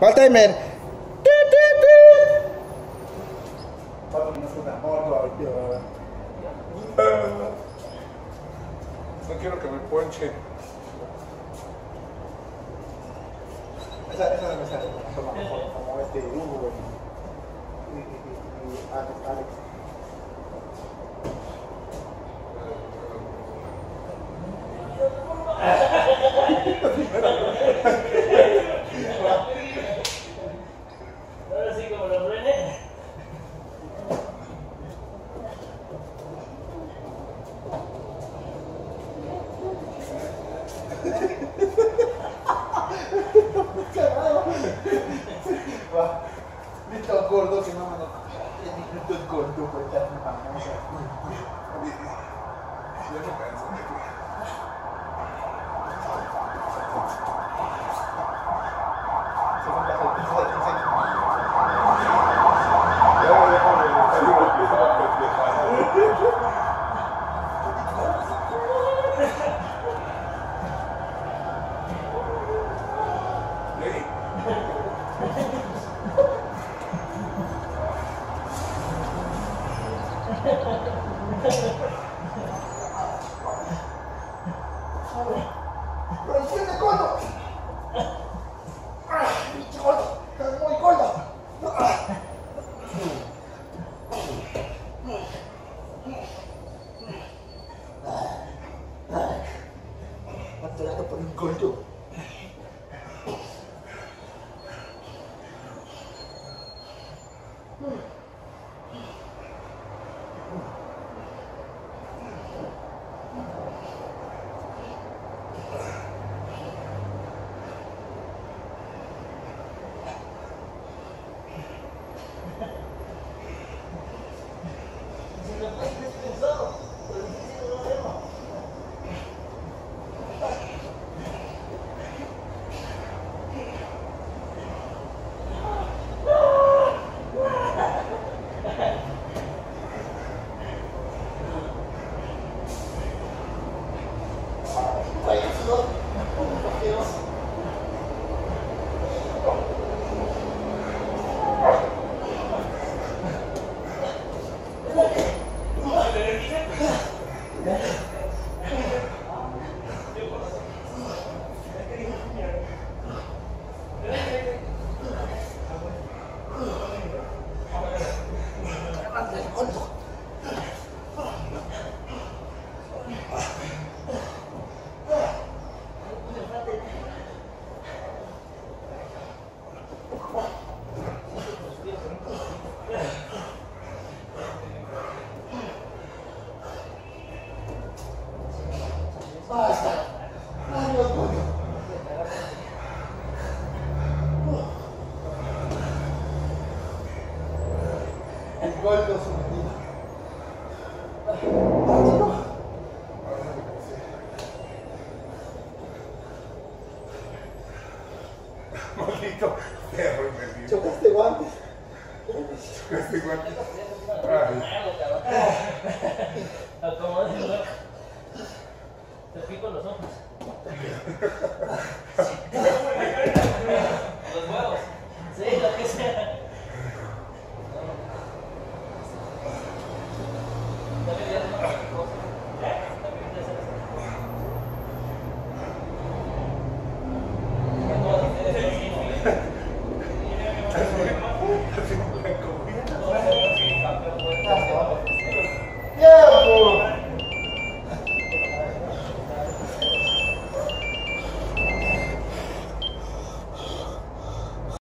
Va el timer. No quiero que me ponche. Esa no me sale. Como este Hugo y Alex. Ahora sí, como los René. Listo gordo que no me lo. Listo gordo, pues ya me famosa. Ya me canso. Atorado por un gordo. Basta. Ay, Dios mío. El gordo su vida. Maldito perro, me dio. Chocaste guantes. Chocaste guantes. Acomódenlo. Te pico los ojos. Los huevos. Sí, lo que sea. También ya es más cosa. También ya sabes. ¿Qué puedo hacer?